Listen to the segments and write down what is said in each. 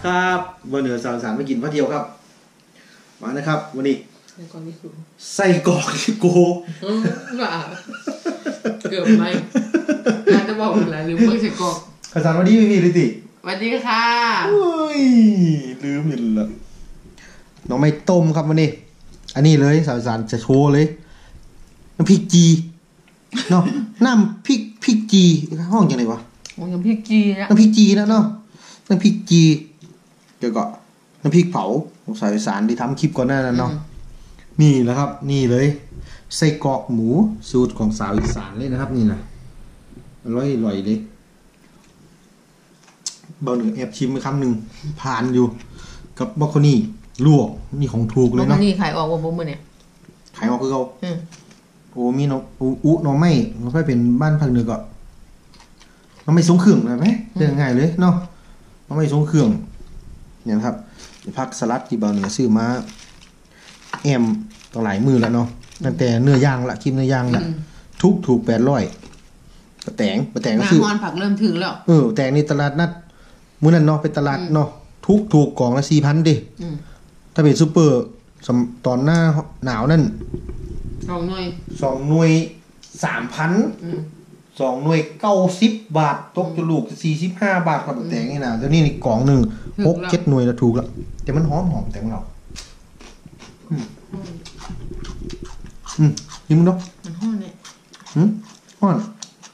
ครับวันเหนือสาวสารไปกินพระเที่ยวครับมานะครับวันนี้ไส้กรอกที่โกว่าเกือบไหมน่าจะบอกอะไรลืมเมื่อไส้กรอกข้าวสารวันนี้พี่ลิติสวัสดีค่ะโอ้ยลืมอยู่ละน้องไม่ต้มครับวันนี้อันนี้เลยสาวสารจะโชว์เลยน้ำพริกจีเนาะน้ำพริกจีห้องยังไงวะน้ำพริกจีนะน้ำพริกจีนะเนาะน้ำพริกจีเดี๋ยวก็น้ำพริกเผาของสาวสารที่ทำคลิปก่อนหน้านั้นเนาะนี่แหละครับนี่เลยไส้กรอกหมูสูตรของสาวอีสานเลยนะครับนี่นะอร่อยเลยเบาเหนือแอบชิมไปคำหนึ่งผ่านอยู่กับบรอกโคนี่ลวกนี่ของถูกเลยเนาะบรอกโคนี่ขายออกว่าบุ้มเนี่ยขายออกคือเขาโอ้มีน้องน้องไม่น้องไม่เป็นบ้านพักเหนือก็น้องไม่ทรงเครื่องเลยไหมเรื่องง่ายเลยเนาะน้องไม่ทรงเครื่องเนี่ยครับผักสลัดที่เบาเหนือซื้อมาแอมต้องหลายมือแล้วเนาะตั้งแต่เนื้อย่างละคิมเนื้อย่างละถูก800ปะแตงก็คือน้ำมันผักเริ่มถึงแล้วแตงนี่ตลาดนัดมื้อนั้นเนาะเป็นตลาดเนาะถูกกล่องละ 4,000 ดิถ้าเป็นซุปเปอร์ตอนหน้าหนาวนั่น 2 หน่วย 3,000 2 หน่วย90 บาทตกจุลูก45 บาทครับแตงนี่นะตัวนี้กล่องนึง6-7 หน่วยแล้วถูกแล้วแต่มันหอมแตงเรากินมั้งเนาะมันฮ้อนเนี่ยฮ้อน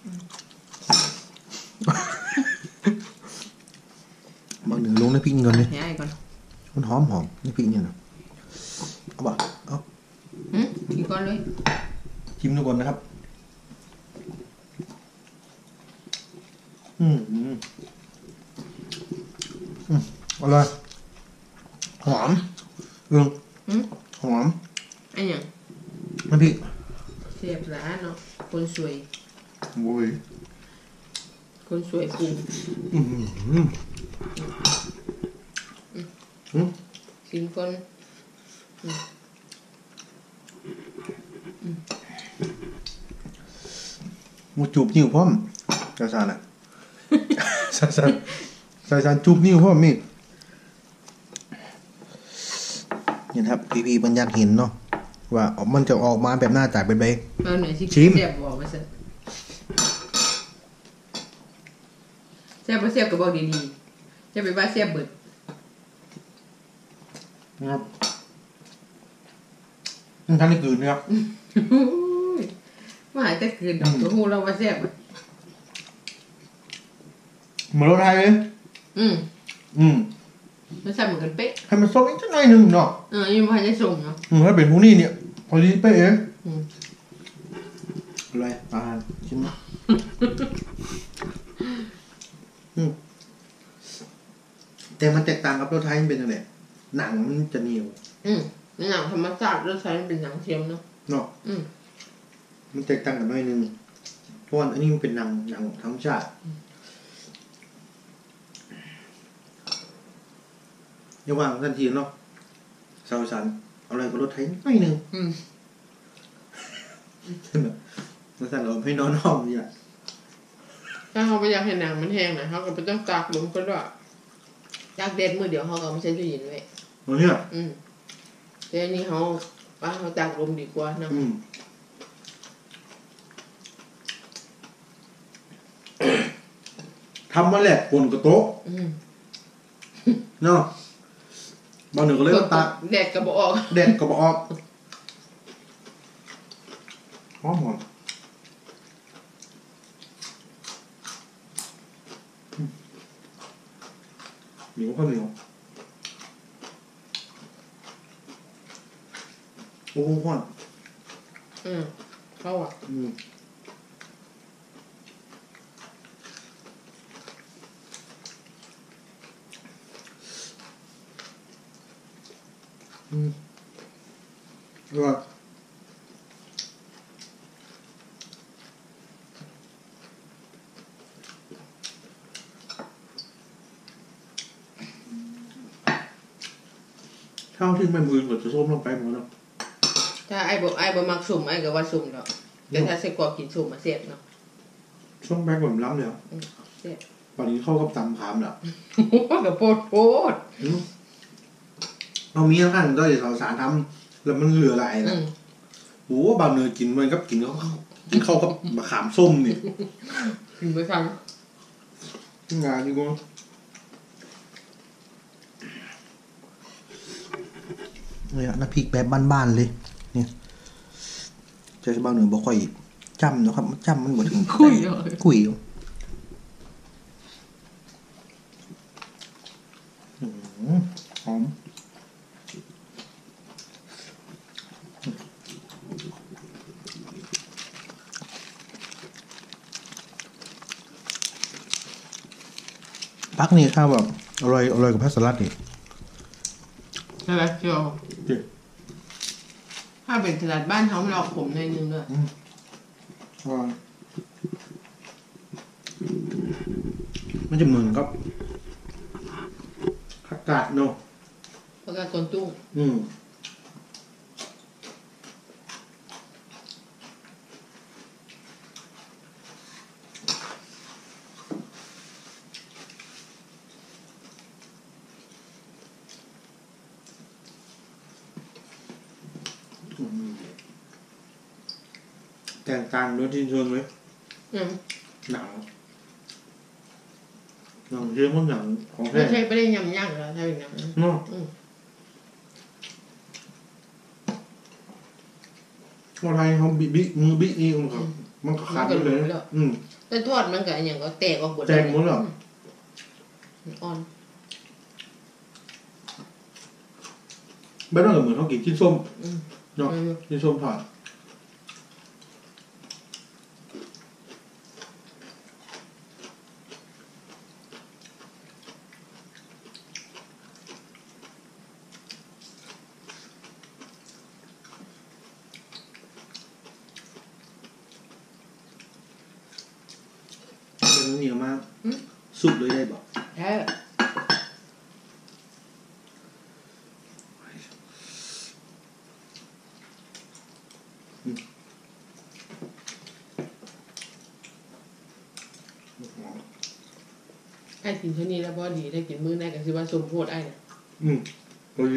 บางหนึ่งลงในพริกก่อนเลยก่อนมันหอมในพริกเนี่ยนะเอาบ่เอากินก่อนเลยชิมดูก่อนนะครับอร่อยหอมหอมไอ้ยังน้ำพริกเสียบร้านเนาะคนสวยโว้ยคนสวยปรุงกินก่อนมูจูบนิ้วพร้อมซาซานอ่ะซาซานจูบนิ้วพร้อมนี่เนี่ยครับพี่ๆมันอยากเห็นเนาะว่ามันจะออกมาแบบหน้าตาเป็นไงชิมเสียบบอกมาสิเสียบเสียบก็บอกดีๆจะไปบ้าเสียบเบิดครับนั่นท่านนี่กืนนะครับมาหายแต่กืนดอกตัวหูเราว่าเสียบเหมือนรถไทยเลยมันใช่เหมือนกันเป๊ะให้มันส้มอีกสักหน่อยหนึ่งเนาะยังไม่ได้ส่งเนาะถ้าเป็นหูนี่เนี่ยพอดีเป๊ะเองอะไรอาหารชิมนะแต่มันแตกต่างกับรถไทยมันเป็นอะไรหนังมันจะเหนียวหนังธรรมชาติรถไทยมันเป็นหนังเทียมเนาะมันแตกต่างกันหน่อยนึงเพราะว่าอันนี้มันเป็นหนังธรรมชาติอย่าว่างทันทีเนาะสาวสันเอาอะไรกับรถไทยหน่อยนึงสาวสันเราให้นอนห้องนี่แหละถ้าเขาไม่อยากให้หนังมันแห้งนะเขาก็ไม่ต้องตากลมก็ได้ตากแดดมือเดียวเขาก็ไม่ใช่ตู้เย็นไว้เนี่ยแต่อันนี้เขาตากลมดีกว่านะทำมาแหละปนกระโต๊ะเนาะบางหนึ่งก็เลยตากแดดกระบอกออกหอมเหนียวข้าวเหนียวโอ้โหหวานเข้าอ่ะว่าเท่าที่มันมือกับจะส้มลงไปหมดแล้วถ้าไอ้บ่มักสุ่มไอ้ก็ว่าสุ่มเนาะแต่ถ้าใส่กรอกกินสุ่มมาเสียบเนาะส้มแบกแบบล้ำเลยเสียบตอนนี้เข้ากับตำขามแล้วกับโพดเอามีข้างๆก็จะสารทำแล้วมันเหลืออะไรนะโอ้บางเนยกินมันก็กินเข้ากับมะขามส้มนี่กินไปทันงานนี่กูเนี่ยน้ำพริกแบบบ้านๆเลยเนี่ยเจะบางเนยบอกค่อยจำนะครับจำมันหมดถึงคุยหอมพักนี่ข้าวแบบอร่อยกับพัสลัดนี่ใช่ไหมเชียวถ้าเป็นสลัดบ้านเขามันออกขมในนึงด้วยมันจะเหมือนกับผักกาดเนาะผักกาดกวนตุ้งแตกต่างด้วยที่ชวนไหมหนังเชื่อว่าหนังของแท้ไม่ใช่ไม่ได้ยำยากเหรอใช่เป็นยำเนาะว่าไทยเขาบิมือบินี่มันก็ขาดเลยแต่ทอดมันกับอย่างก็แตกออกหมดแตกหมดหรออ่อนไม่ต้องเหมือนเขากินชิ้นส้มเนาะชิ้นส้มทอดเหนียวมากสุกเลยได้บอกไอ้กินเท่านี้แล้วพอดีได้กินมื้อแรกก็คือว่าสมโพธิไอ้เนี่ยพอดี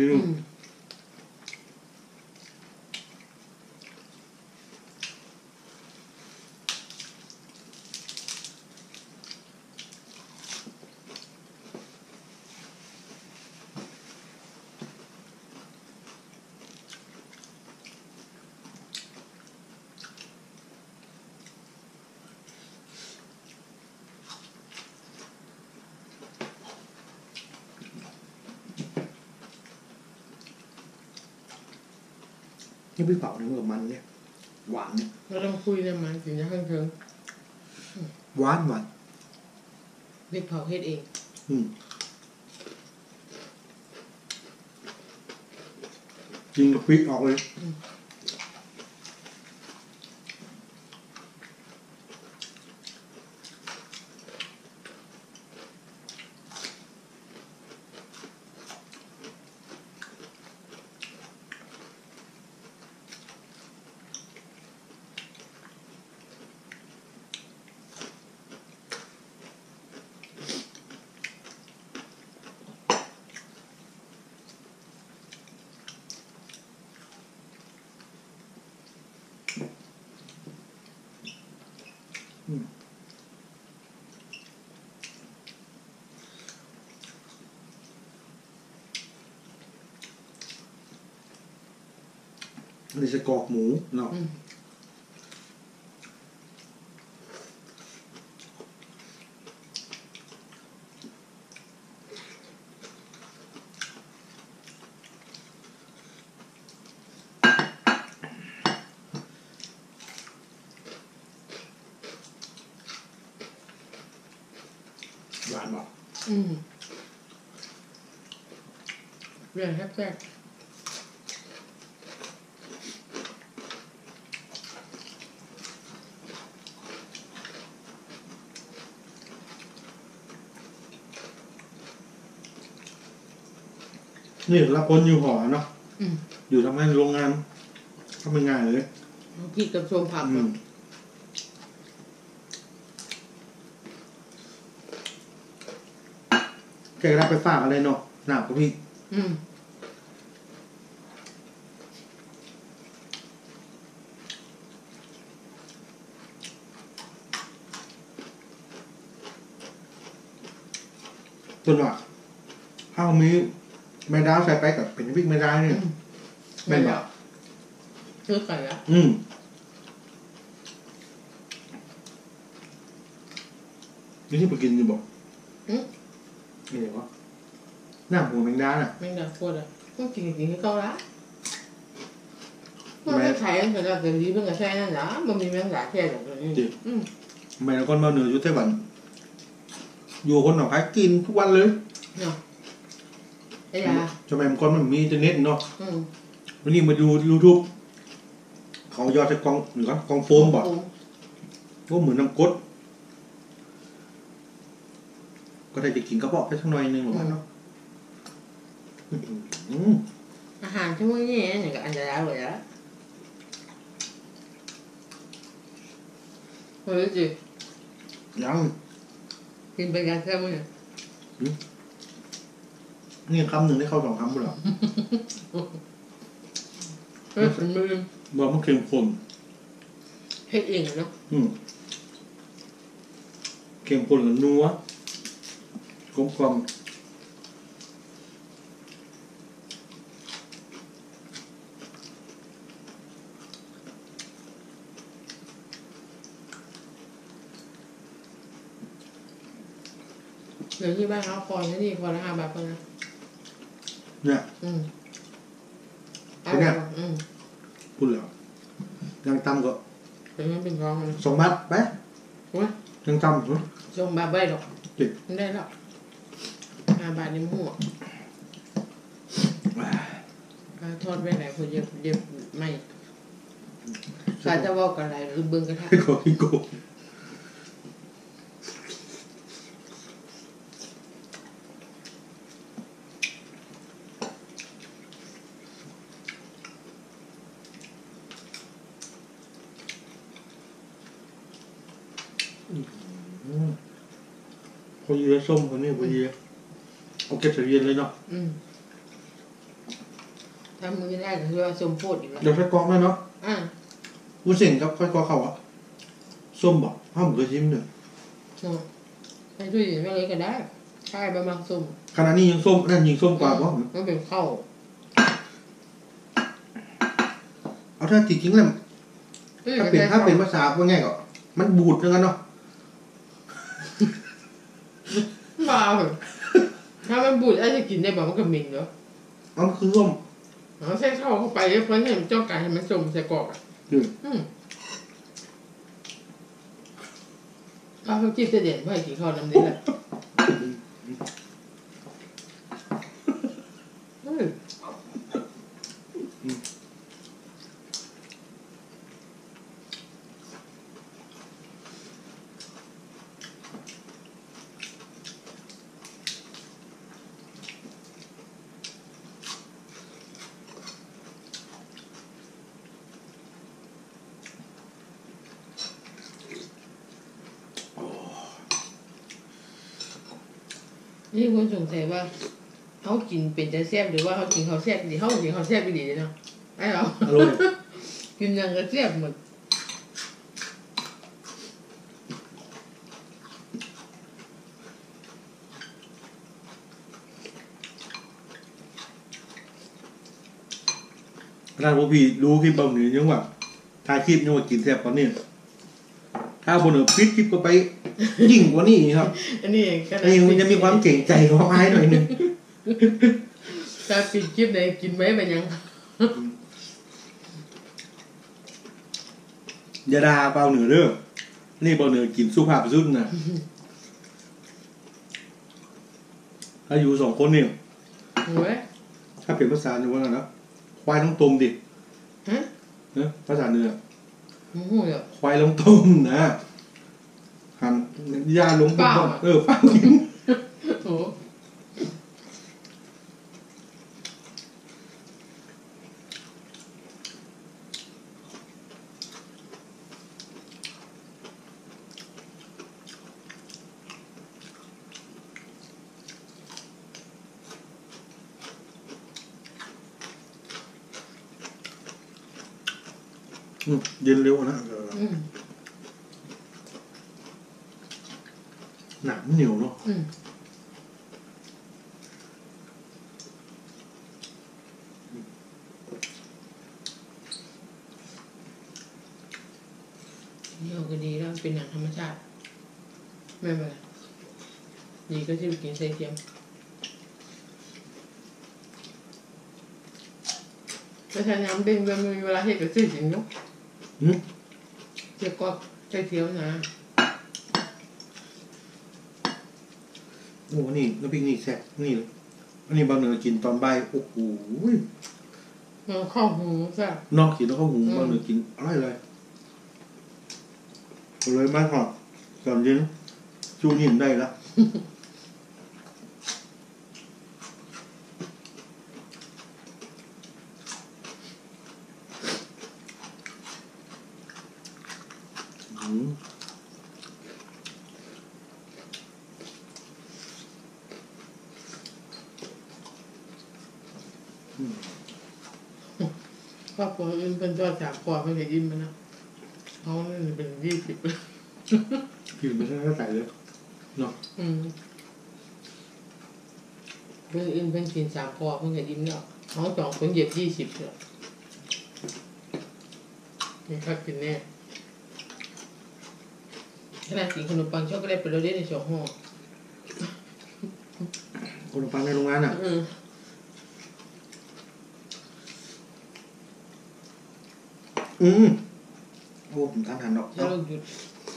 นี่พี่เผาเนื้อกับมันเนี่ยหวานเนี่ยเราต้องคุยได้ไหมถึงจะข้างเทิงหวานเด็กเผาเฮ็ดเองกินกับพริกออกเลยนี่จะกรอกหมูเนาะหวานป่ะเรื่องแซ่บนี่รับคนอยู่หอเนาะอยู่ทำงานโรงงานทำงานเลยพี่กับชมผักแกก็ได้ไปฝากอะไรเนาะหนักกว่าพี่อืมส่วนว่าข้าวมีแม่ดาวใส่ไปกับเป็นพริกแม่ดาวเนี่ยแม่นบอกซื้อไก่ละนี่ที่ไปกินอยู่บอกอืมนี่เหรอหน้าหัวแมงดาน่ะแม่งดาปวดอ่ะต้องกินจริงๆให้เกาละมันไม่ใช่แต่เราจะดีเพิ่งจะใช่นั่นนะมันมีแมงดาแค่แบบนี้อืมแม่ละคนมาเหนืออยู่ไต้หวันอยู่คนหนองคายกินทุกวันเลยเนาะไอ้ยาทำไมมันคนมันมีอินเทอร์เน็ตเนาะอืมวันนี้มาดู YouTube เขายอดจากกองหรือกองโฟมบอกว่าเหมือนน้ำกรดก็ได้จะกินกระเพาะไปสักหน่อยนึงหรอเนาะอาหารชั่วโมงนี้เนี่ยก็อันตรายเลยละเฮ้ยจิยังกินไปกันแค่มื้อนี่คำหนึ่งได้เข้า2 คำหมดหรอเฮ้ยเป็นมือบอกมันเค็มข้นเฮ็ดเองเนาะเค็มข้นกับนัวกลมกล่อมเดี๋ยวที่บ้านเขาคอยนี่คอยละ5 บาทคนนะเนี่ยอืมเนี่ยอืมพูดแล้วยังต่ำก็เป็นมันเป็นรองเลย 2 บาทไปโอ้ยยังต่ำส่งบาทใบหรอกจิตมันได้แล้ว5 บาทในหัวทอดไว้ไหนคนเย็บไม่ข้าจะบอกอะไรหรือเบิ่งกระทะให้ขอกินโกพอเยอะส้มคนนี้พอเยอะเอาเก็บใส่เย็นเลยเนาะถ้ามือได้ก็คือว่าสมโพธิอีกแล้วเดี๋ยวใส่กรองแล้วเนาะอ่ะวุ้นเส้นครับค่อยกรองเขาอะส้มบอกห้ามเคยชิมเลยให้ช่วยไม่เลยก็ได้ใช่บะมักส้มขณะนี้ยังส้มนั่นยิงส้มกว่าเพราะมันเป็นข้าวเอาถ้าจริงๆแล้วถ้าเป็นภาษาว่าไงก็มันบูดเหมือนกันเนาะบ้าเหรอถ้ามันบูดอาจจะกินได้แบบมันก็เหม็นเนาะมันคือส้มเอาใส่ข้าวเข้าไปเพราะเนี่ยมันจ้องการให้มันส้มใส่กรอกอ่ะข้าวจิ้มเสด็จเพื่อให้กินข้าวน้ำนี้แหละนี่คุณสงสัยว่าเขากินเป็นจะแซ่บหรือว่าเขากินเขาแซ่บดีเขากินเขาแซ่บดีเนาะไอ้เราอร่อยกินยังก็แซ่บหมดร้านพวกพี่รู้คลิปบางหนึ่งยังว่าถ่ายคลิปยังว่ากินแซ่บกว่านี้ถ้าบนเหนือปิดคลิปก็ไปยิ่งกว่านี้ครับอันนี้มันจะมีความเก่งใจความอายหน่อยนึงการปิดคลิปไหนกินไหมมันยังอย่าด่าเปล่าเหนือเด้อนี่เปล่าเหนือกินสุภาพสุดนะถ้าอยู่2 คนเนี่ยโอ้ยถ้าเป็นภาษาเหนือว่าไงนะควายต้องต้มดิฮะนะภาษาเหนือโอ้โหเดี๋ยวควายลงต้มนะหั่นยาลงต้มป้ากินโอ้เย็นเร็วนะหนักเหนียวเนาะเดี๋ยวก็ดีแล้วเป็นหนังธรรมชาติไม่เป็นไรดีก็จะไปกินไส้เทียมแต่ถ้าน้ำเด้งมันมีเวลาเห็ดก็ซื้อจริงเนาะเจ็บก็ไส้เทียมนะโอ้นี่น้ำพริกนี่แซ่บนี่อันนี้บางเนือกินตอนบ่ายโอ้โหข้าวหูแซ่บนอกกินแล้วข้าวหูบางเนือกินอร่อยเลยเลยมากกว่าตอนเย็นจูนินได้ละครอบครัวอื่นเป็นตัว3 ขวบไม่เคยยิ้มมันนะเขาเนี่ยเป็น20 กินไม่ใช่ใส่เลยเนาะเพื่อนอื่นเป็นกิน3 ขวบไม่เคยยิ้มเนาะเขา2 คนเหยียบ20เลยนี่ครับกินแน่ขนาดกินขนมปังช็อกโกแลตไปเราได้ใน2 ห่อขนมปังในโรงงานอ่ะโอ้ผมทานดอกถ้าเราหยุด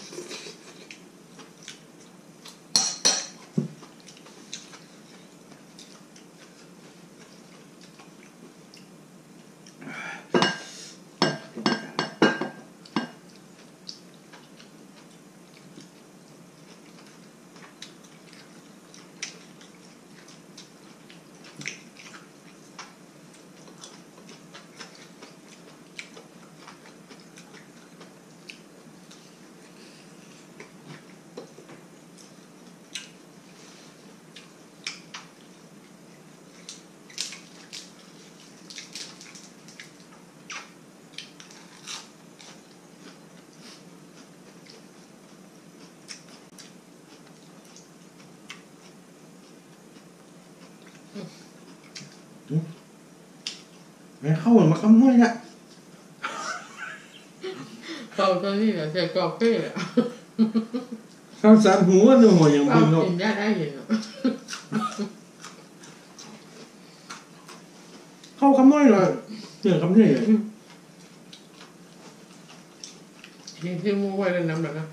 ไม่เข้าเหมือนมาคำน้อยนะเข้าตอนนี้แหละใส่กรอบเป้อะข้าวสารหัวหนึ่งหัวอย่างเบิ่งกินได้เห็นเข้าคำน้อยเลยเนี่ยคำนี้เลยกินที่มูไว้แล้วน้ำแบบนั้น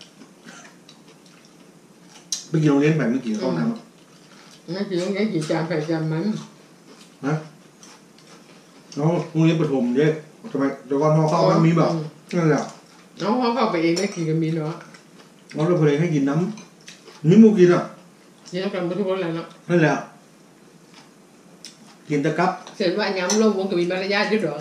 ไปกินโรงเรียนแบบไม่กินข้าวน้ำไม่กินโรงเรียนกินจานไข่จานมันฮะน้องโรงเรียนประถมเด็กทำไมเดี๋ยวก่อนพอเข้ามันมีแบบนั่นแหละน้องเขาเข้าไปเองได้กินกันมีเนาะเราเลยเพลงให้กินน้ำนี่มูกินอ่ะกินน้ำกันไม่ทุกคนเลยเนาะนั่นแหละกินตะกับเสร็จว่าย้ำลงวงกับมีมารยาทด้วยหรอ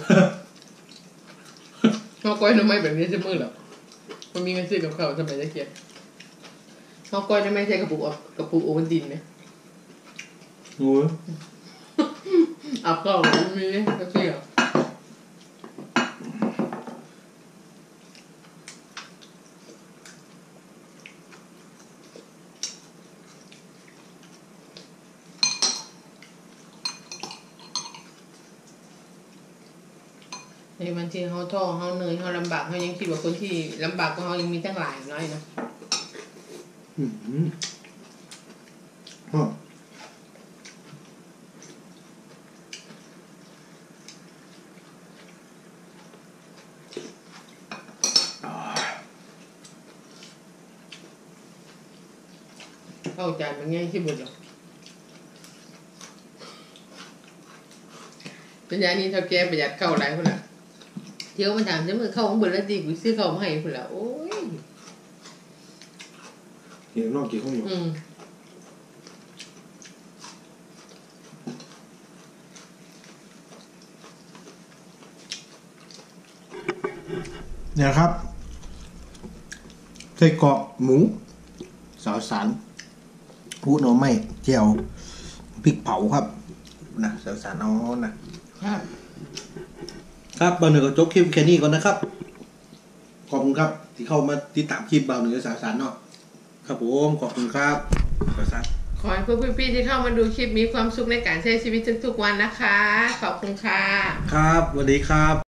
เขาก้อยน้ำไม่แบบนี้จะมืดหรอมันมีเงินซื้อกับเขาทำไมจะเกลียดเขาก้อยน้ำไม่ใช่กระปุกโอวันตินไหมโอ้ยอับก็มีก็เสียในวันที่เขาท้อเขาเหนื่อยเขาลำบากเขายังคิดว่าคนที่ลำบากกว่าเขายังมีตั้งหลายน้อยนะเข้าใจมันง่ายที่สุดหรอกปัญญานี้เท่าแก่ประหยัดเข้าหลายคนละเที่ยวมันถามจะมือเข้าของเบิร์ดแล้วดีกูซื้อเข้ามาให้คนละโอ้ยเห็นนอกกี่ข้าวเหนียวเนี่ยครับไส้กรอกหมูสาวสารพูดหน่อไม้เจียวพริกเผาครับนะสาวสารเอานะครับบางหนึ่งก็จบคลิปแค่นี้ก่อนนะครับขอบคุณครับที่เข้ามาติดตามคลิปเบาเหนือสาวสารเนาะครับผมขอบคุณครับสาวสารขอให้พวกพี่ๆที่เข้ามาดูคลิปมีความสุขในการใช้ชีวิตทุกๆวันนะคะขอบคุณค่ะครับสวัสดีครับ